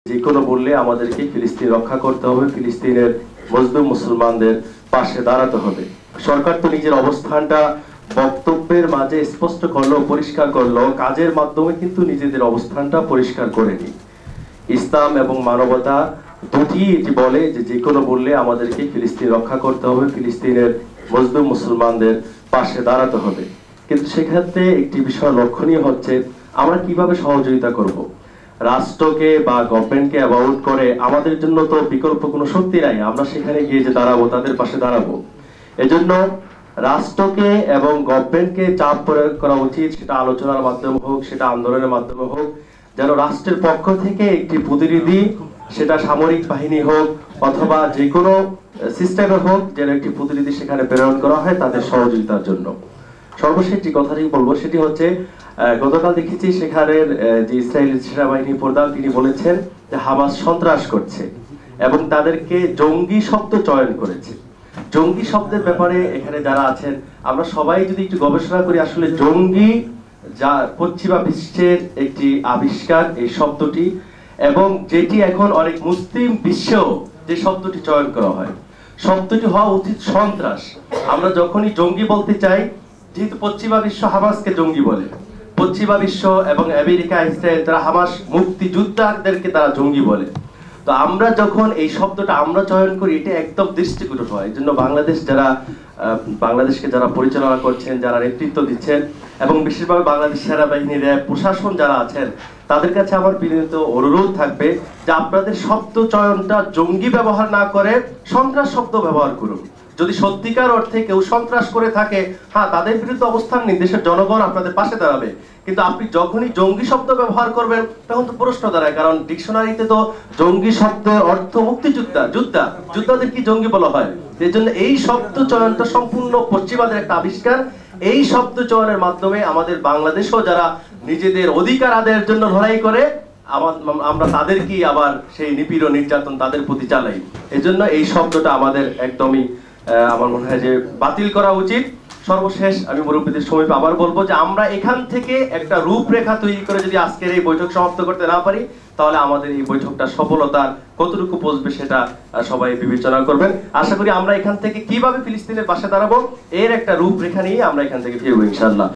যে কোনো বললে আমাদেরকে ফিলিস্তিন রক্ষা করতে হবে, ফিলিস্তিনের মজলুম মুসলমানদের পাশে দাঁড়াতে হবে। সরকার তো নিজের অবস্থানটা বক্তব্যের মাঝে স্পষ্ট করলো, পরিষ্কার করলো, কাজের মাধ্যমে কিন্তু নিজেদের অবস্থানটা পরিষ্কার করেনি। ইসলাম এবং মানবতা দুটি এটি বলে যে কোনো বললে আমাদেরকে ফিলিস্তিন রক্ষা করতে হবে, ফিলিস্তিনের মজলুম মুসলমানদের পাশে দাঁড়াতে হবে। কিন্তু সেক্ষেত্রে একটি বিষয় লক্ষণীয় হচ্ছে আমরা কিভাবে সহযোগিতা করব। রাষ্ট্রকে বা গভর্নমেন্টকে অ্যাভয়েড করে আমাদের জন্য তো বিকল্প কোনো শক্তি নাই, আমরা সেখানে গিয়ে যে দাঁড়াবো, তাদের পাশে দাঁড়াবো। এজন্য রাষ্ট্রকে এবং গভর্নমেন্টকে চাপ প্রয়োগ করা উচিত, সেটা আলোচনার মাধ্যমে হোক, সেটা আন্দোলনের মাধ্যমে হোক, যেন রাষ্ট্রের পক্ষ থেকে একটি প্রতিনিধি, সেটা সামরিক বাহিনী হোক অথবা যে কোনো সিস্টেমে হোক, যেন একটি প্রতিনিধি সেখানে প্রেরণ করা হয় তাদের সহযোগিতার জন্য। সর্বশেষ যে কথাটি বলবো সেটি হচ্ছে, গতকাল দেখেছি সেখানের যে ইসরায়েলি সেনাবাহিনী প্রধান তিনি বলেছেন যে হামাস সন্ত্রাস করছে এবং তাদেরকে জঙ্গি শব্দ চয়ন করেছে। জঙ্গি শব্দের ব্যাপারে এখানে যারা আছেন আমরা সবাই যদি একটু গবেষণা করি, আসলে জঙ্গি যা পশ্চিমা বিশ্বের একটি আবিষ্কার এই শব্দটি, এবং যেটি এখন অনেক মুসলিম বিশ্বেও যে শব্দটি চয়ন করা হয়, শব্দটি হওয়া উচিত সন্ত্রাস। আমরা যখনই জঙ্গি বলতে চাই, যেহেতু পশ্চিমা বিশ্ব হামাসকে জঙ্গি বলে, পশ্চিমা বিশ্ব এবং আমেরিকা, ইসরায়েল তারা হামাস মুক্তিযোদ্ধাদেরকে তারা জঙ্গি বলে। তো আমরা যখন এই শব্দটা আমরা চয়ন করি, এটা একদম দৃষ্টিকটু হয়। এই জন্য বাংলাদেশকে যারা পরিচালনা করছেন, যারা নেতৃত্ব দিচ্ছেন, এবং বিশেষভাবে বাংলাদেশ সেনাবাহিনীর প্রশাসন যারা আছেন, তাদের কাছে আমার বিনীত অনুরোধ থাকবে যে আপনাদের শব্দ চয়নটা জঙ্গি ব্যবহার না করে সন্ত্রাস শব্দ ব্যবহার করুন। যদি সত্যিকার অর্থে কেউ সন্ত্রাস করে থাকে, হ্যাঁ, তাদের বিরুদ্ধে অবস্থান নিন, দেশের জনগণ আপনাদের পাশে দাঁড়াবে। কিন্তু আপনি যখনই জঙ্গি শব্দ ব্যবহার করবেন তখন তো প্রশ্ন দাঁড়ায়, কারণ ডিকশনারিতে তো জঙ্গি শব্দের অর্থ মুক্তিযোদ্ধা, যোদ্ধাদের কি জঙ্গি বলা হয়? এই জন্য এই শব্দ চয়নটা সম্পূর্ণ পশ্চিমাদের একটা আবিষ্কার। এই শব্দ চয়নের মাধ্যমে আমাদের বাংলাদেশও যারা নিজেদের অধিকার আদায়ের জন্য লড়াই করে, আমরা তাদেরকে আবার সেই নিপীড়ন নির্যাতন তাদের প্রতি চালাই। এজন্য এই শব্দটা আমাদের একদমই আমার মনে হয় যে বাতিল করা উচিত। সর্বশেষ আমি মুরব্বীদের সময় আবার বলবো যে আমরা এখান থেকে একটা রূপরেখা তৈরি করে যদি আজকের এই বৈঠক সমাপ্ত করতে না পারি, তাহলে আমাদের এই বৈঠকটা সফলতার কতটুকু পৌঁছবে সেটা সবাই বিবেচনা করবেন। আশা করি আমরা এখান থেকে কিভাবে ফিলিস্তিনের পাশে দাঁড়াবো এর একটা রূপরেখা নিয়ে আমরা এখান থেকে ফিরবো ইনশাআল্লাহ।